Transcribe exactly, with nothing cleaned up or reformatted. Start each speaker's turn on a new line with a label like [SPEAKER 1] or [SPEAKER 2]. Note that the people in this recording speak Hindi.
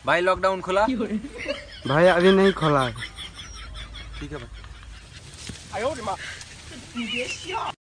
[SPEAKER 1] भाई लॉकडाउन खुला?
[SPEAKER 2] भाई अभी नहीं खोला है।
[SPEAKER 1] ठीक है भाई।